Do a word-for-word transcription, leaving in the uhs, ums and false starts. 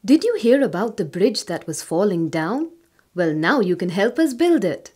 Did you hear about the bridge that was falling down? Well, now you can help us build it.